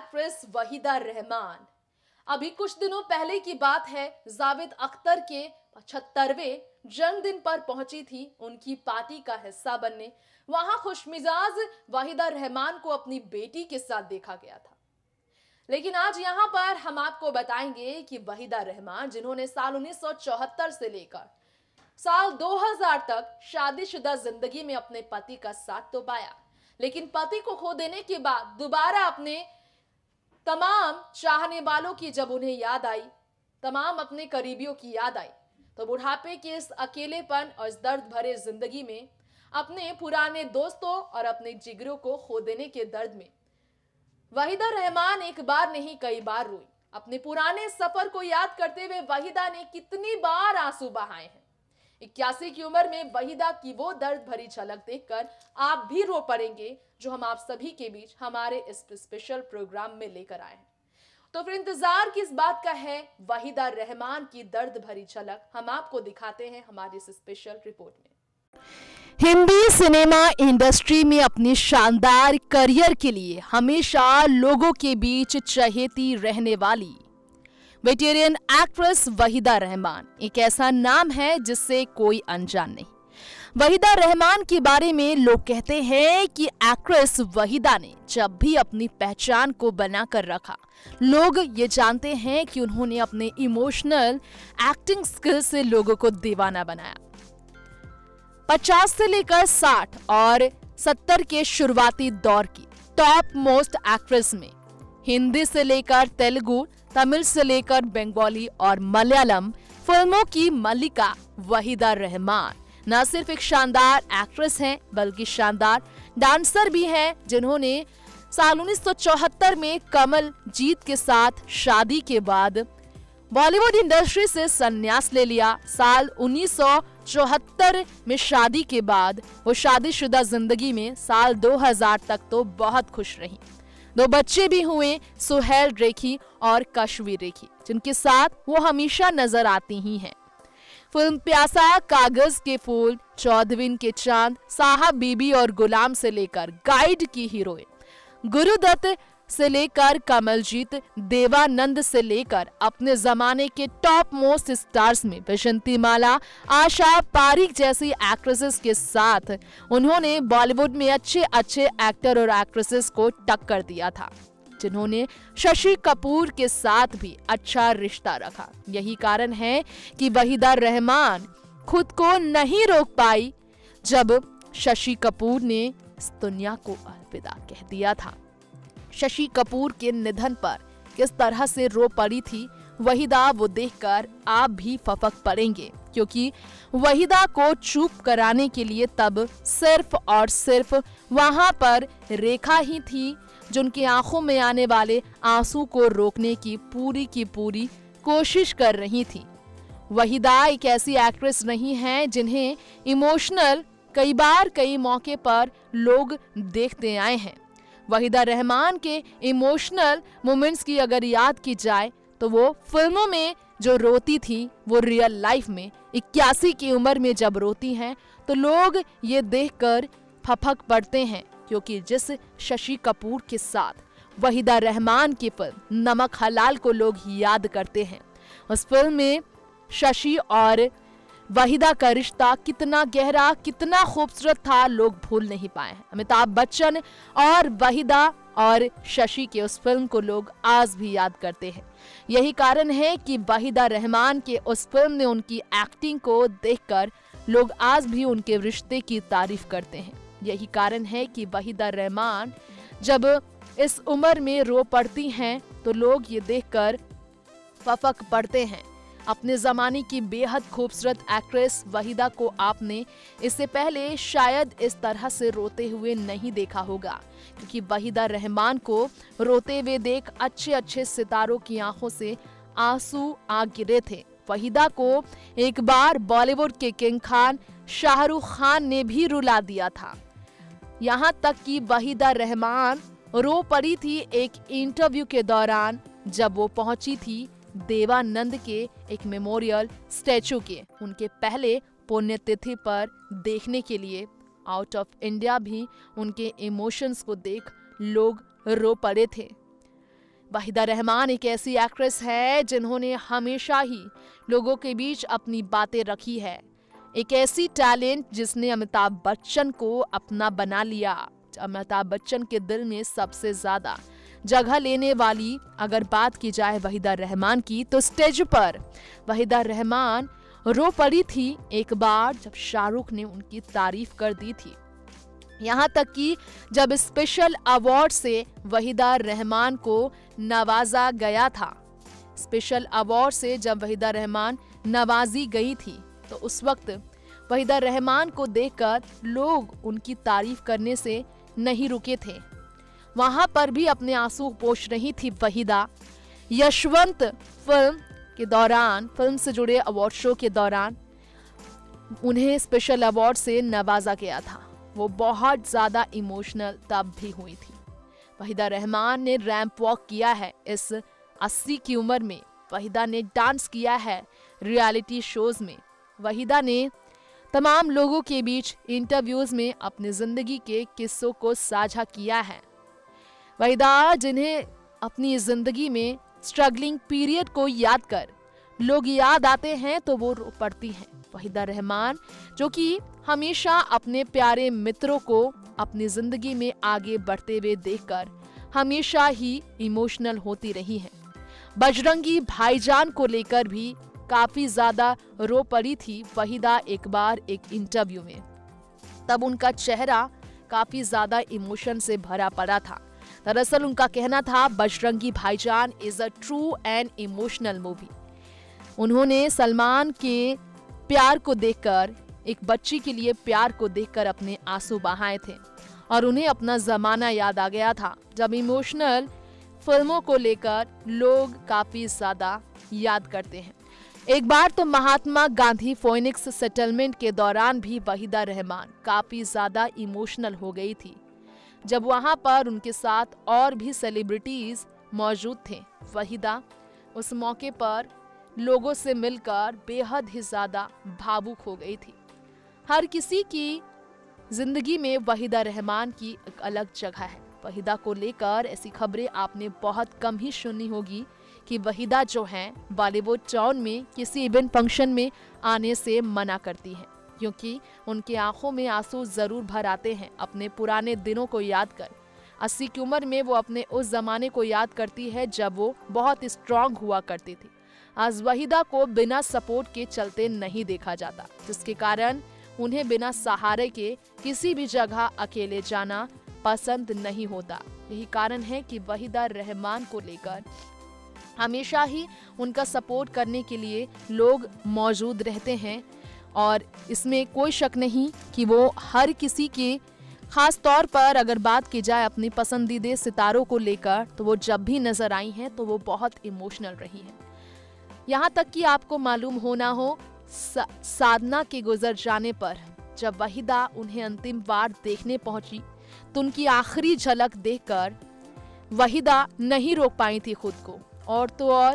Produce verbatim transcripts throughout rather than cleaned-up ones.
Actress Waheeda Rehman. अभी कुछ दिनों पहले की बात है, जावेद अख्तर के पचहत्तरवें जन्मदिन पर पहुंची थी उनकी पार्टी का हिस्सा बनने। वहां खुशमिजाज वहीदा रहमान को अपनी बेटी के साथ देखा गया था। लेकिन आज यहां पर हम आपको बताएंगे कि वहीदा रहमान, जिन्होंने साल उन्नीस सौ चौहत्तर से लेकर साल दो हज़ार तक शादीशुदा जिंदगी में अपने पति का साथ तो पाया, लेकिन पति को खो देने के बाद दोबारा अपने तमाम चाहने वालों की जब उन्हें याद आई, तमाम अपने करीबियों की याद आई, तो बुढ़ापे के इस अकेलेपन और इस दर्द भरे जिंदगी में अपने पुराने दोस्तों और अपने जिगरों को खो देने के दर्द में वहीदा रहमान एक बार नहीं कई बार रोई। अपने पुराने सफर को याद करते हुए वहीदा ने कितनी बार आंसू बहाए हैं। इक्यासी की उम्र में वहीदा की वो दर्द भरी झलक देखकर आप भी रो पड़ेंगे, जो हम आप सभी के बीच हमारे इस स्पेशल प्रोग्राम में लेकर आए हैं। तो फिर इंतजार किस बात का है, वहीदा रहमान की दर्द भरी झलक हम आपको दिखाते हैं हमारी इस स्पेशल रिपोर्ट में। हिंदी सिनेमा इंडस्ट्री में अपने शानदार करियर के लिए हमेशा लोगों के बीच चहेती रहने वाली वेटेरियन एक्ट्रेस वहीदा रहमान एक ऐसा नाम है जिससे कोई अनजान नहीं। वहीदा रहमान के बारे में लोग कहते हैं कि एक्ट्रेस वहीदा ने जब भी अपनी पहचान को बनाकर रखा, लोग ये जानते हैं कि उन्होंने अपने इमोशनल एक्टिंग स्किल से लोगों को दीवाना बनाया। पचास से लेकर साठ और सत्तर के शुरुआती दौर की टॉप मोस्ट एक्ट्रेस में हिंदी से लेकर तेलुगु, तमिल से लेकर बंगाली और मलयालम फिल्मों की मल्लिका वहीदा रहमान न सिर्फ एक शानदार एक्ट्रेस हैं, बल्कि शानदार डांसर भी हैं, जिन्होंने साल उन्नीस सौ चौहत्तर में कमल जीत के साथ शादी के बाद बॉलीवुड इंडस्ट्री से संन्यास ले लिया। साल उन्नीस सौ चौहत्तर में शादी के बाद वो शादीशुदा जिंदगी में साल दो हज़ार तक तो बहुत खुश रही। दो बच्चे भी हुए, सुहेल रेखी और कश्वी रेखी, जिनके साथ वो हमेशा नजर आती ही हैं। फिल्म प्यासा, कागज के फूल, चौदहवीं के चांद, साहब बीबी और गुलाम से लेकर गाइड की हीरोइन, गुरुदत्त से लेकर कमलजीत, देवानंद से लेकर अपने जमाने के टॉप मोस्ट स्टार्स में वैजंतीमाला, आशा पारिक जैसी एक्ट्रेसेस के साथ उन्होंने बॉलीवुड में अच्छे अच्छे एक्टर और एक्ट्रेसेस को टक्कर दिया था, जिन्होंने शशि कपूर के साथ भी अच्छा रिश्ता रखा। यही कारण है कि वहीदा रहमान खुद को नहीं रोक पाई जब शशि कपूर ने इस दुनिया को अलविदा कह दिया था। शशि कपूर के निधन पर किस तरह से रो पड़ी थी वहीदा, वो देखकर आप भी फपक पड़ेंगे, क्योंकि वहीदा को चुप कराने के लिए तब सिर्फ और सिर्फ वहां पर रेखा ही थी, जो उनकी आंखों में आने वाले आंसू को रोकने की पूरी की पूरी कोशिश कर रही थी। वहीदा एक ऐसी एक्ट्रेस नहीं है जिन्हें इमोशनल कई बार कई मौके पर लोग देखते आए हैं। वहीदा रहमान के इमोशनल मोमेंट्स की अगर याद की जाए तो वो फिल्मों में जो रोती थी, वो रियल लाइफ में इक्यासी की उम्र में जब रोती हैं तो लोग ये देखकर फपक पड़ते हैं, क्योंकि जिस शशि कपूर के साथ वहीदा रहमान की फिल्म नमक हलाल को लोग याद करते हैं, उस फिल्म में शशि और वहीदा का रिश्ता कितना गहरा, कितना खूबसूरत था, लोग भूल नहीं पाए हैं। अमिताभ बच्चन और वहीदा और शशि के उस फिल्म को लोग आज भी याद करते हैं। यही कारण है कि वहीदा रहमान के उस फिल्म ने उनकी एक्टिंग को देखकर लोग आज भी उनके रिश्ते की तारीफ करते हैं। यही कारण है कि वहीदा रहमान जब इस उम्र में रो पड़ती हैं तो लोग ये देखकर फपक पड़ते हैं। अपने जमाने की बेहद खूबसूरत एक्ट्रेस वहीदा को आपने इससे पहले शायद इस तरह से रोते हुए नहीं देखा होगा, क्योंकि वहीदा रहमान को रोते हुए देख अच्छे अच्छे सितारों की आंखों से आंसू आ गिरे थे। वहीदा को एक बार बॉलीवुड के किंग खान शाहरुख खान ने भी रुला दिया था। यहाँ तक कि वहीदा रहमान रो पड़ी थी एक इंटरव्यू के दौरान, जब वो पहुंची थी देवानंद के एक मेमोरियल स्टैचू के उनके पहले पुण्यतिथि पर देखने के लिए। आउट ऑफ इंडिया भी उनके इमोशंस को देख लोग रो पड़े थे। वहीदा रहमान एक ऐसी एक्ट्रेस है जिन्होंने हमेशा ही लोगों के बीच अपनी बातें रखी है। एक ऐसी टैलेंट जिसने अमिताभ बच्चन को अपना बना लिया। अमिताभ बच्चन के दिल में सबसे ज्यादा जगह लेने वाली अगर बात की जाए वहीदा रहमान की, तो स्टेज पर वहीदा रहमान रो पड़ी थी एक बार जब शाहरुख ने उनकी तारीफ कर दी थी। यहाँ तक कि जब स्पेशल अवार्ड से वहीदा रहमान को नवाजा गया था, स्पेशल अवार्ड से जब वहीदा रहमान नवाजी गई थी, तो उस वक्त वहीदा रहमान को देखकर लोग उनकी तारीफ करने से नहीं रुके थे। वहां पर भी अपने आंसू पोंछ रही थी वहीदा। यशवंत फिल्म के दौरान, फिल्म से जुड़े अवार्ड शो के दौरान उन्हें स्पेशल अवार्ड से नवाजा गया था। वो बहुत ज्यादा इमोशनल तब भी हुई थी। वहीदा रहमान ने रैंप वॉक किया है इस अस्सी की उम्र में। वहीदा ने डांस किया है रियलिटी शोज में। वहीदा ने तमाम लोगों के बीच इंटरव्यूज में अपनी जिंदगी के किस्सों को साझा किया है। वहीदा जिन्हें अपनी जिंदगी में स्ट्रगलिंग पीरियड को याद कर लोग याद आते हैं तो वो रो पड़ती हैं। वहीदा रहमान जो कि हमेशा अपने प्यारे मित्रों को अपनी जिंदगी में आगे बढ़ते हुए देखकर हमेशा ही इमोशनल होती रही हैं। बजरंगी भाईजान को लेकर भी काफी ज्यादा रो पड़ी थी वहीदा एक बार एक इंटरव्यू में। तब उनका चेहरा काफी ज्यादा इमोशन से भरा पड़ा था। दरअसल उनका कहना था Bajrangi Bhaijaan is a true and emotional movie. उन्होंने सलमान के प्यार को देखकर, एक बच्ची के लिए प्यार को देखकर अपने आंसू बहाए थे और उन्हें अपना जमाना याद आ गया था जब इमोशनल फिल्मों को लेकर लोग काफी ज्यादा याद करते हैं। एक बार तो महात्मा गांधी फोएनिक्स सेटलमेंट के दौरान भी वहीदा रहमान काफी ज्यादा इमोशनल हो गई थी जब वहां पर उनके साथ और भी सेलिब्रिटीज मौजूद थे। वहीदा उस मौके पर लोगों से मिलकर बेहद ही ज्यादा भावुक हो गई थी। हर किसी की जिंदगी में वहीदा रहमान की एक अलग जगह है। वहीदा को लेकर ऐसी खबरें आपने बहुत कम ही सुनी होगी कि वहीदा जो हैं बॉलीवुड टाउन में किसी इवेंट फंक्शन में आने से मना करती हैं, क्योंकि उनकी आंखों में आंसू जरूर भर आते हैं अपने पुराने दिनों को याद कर। अस्सी की उम्र में वो अपने उस जमाने को याद करती है जब वो बहुत स्ट्रांग हुआ करती थी। आज वहीदा को बिना सपोर्ट के चलते नहीं देखा जाता, जिसके कारण उन्हें बिना सहारे के किसी भी जगह अकेले जाना पसंद नहीं होता। यही कारण है कि वहीदा रहमान को लेकर हमेशा ही उनका सपोर्ट करने के लिए लोग मौजूद रहते हैं और इसमें कोई शक नहीं कि वो हर किसी के, खास तौर पर अगर बात की जाए अपनी पसंदीदा सितारों को लेकर, तो वो जब भी नजर आई हैं तो वो बहुत इमोशनल रही हैं। यहाँ तक कि आपको मालूम होना हो सा, साधना के गुजर जाने पर जब वहीदा उन्हें अंतिम बार देखने पहुंची तो उनकी आखिरी झलक देखकर वहीदा नहीं रोक पाई थी खुद को। और तो और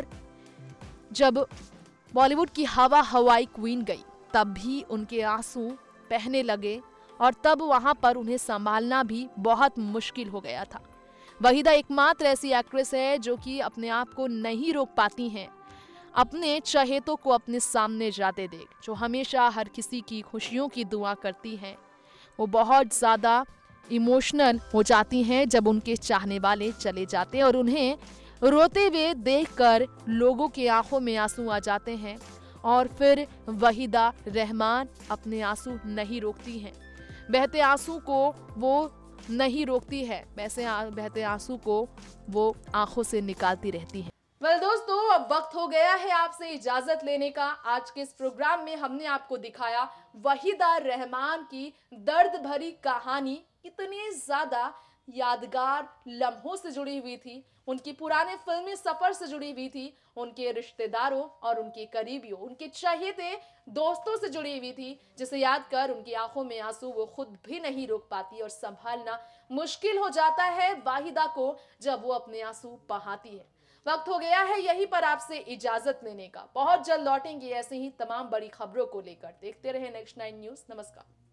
जब बॉलीवुड की हवा हवाई क्वीन गई तब भी उनके आंसू बहने लगे और तब वहां पर उन्हें संभालना भी बहुत मुश्किल हो गया था। वहीदा एकमात्र ऐसी एक्ट्रेस है जो कि अपने आप को नहीं रोक पाती हैं, अपने चहेतों को अपने सामने जाते देख, जो हमेशा हर किसी की खुशियों की दुआ करती हैं। वो बहुत ज़्यादा इमोशनल हो जाती हैं जब उनके चाहने वाले चले जाते हैं और उन्हें रोते हुए देखकर लोगों की आंखों में आंसू आ जाते हैं और फिर वहीदा रहमान अपने आंसू नहीं रोकती हैं। बहते आंसू को वो नहीं रोकती है, वैसे बहते आंसू को वो आंखों से निकालती रहती है। वेल well, दोस्तों, अब वक्त हो गया है आपसे इजाजत लेने का। आज के इस प्रोग्राम में हमने आपको दिखाया वहीदा रहमान की दर्द भरी कहानी कितनी ज्यादा यादगार लम्हों से जुड़ी हुई थी, उनकी पुराने फिल्मी सफर से जुड़ी हुई थी, उनके रिश्तेदारों और उनके करीबियों, उनके चहेते दोस्तों से जुड़ी हुई थी, जिसे याद कर उनकी आंखों में आंसू वो खुद भी नहीं रोक पाती और संभालना मुश्किल हो जाता है वहीदा को जब वो अपने आंसू बहाती है। वक्त हो गया है यहीं पर आपसे इजाजत लेने का। बहुत जल्द लौटेंगे ऐसे ही तमाम बड़ी खबरों को लेकर। देखते रहे नेक्स्ट नाइन न्यूज। नमस्कार।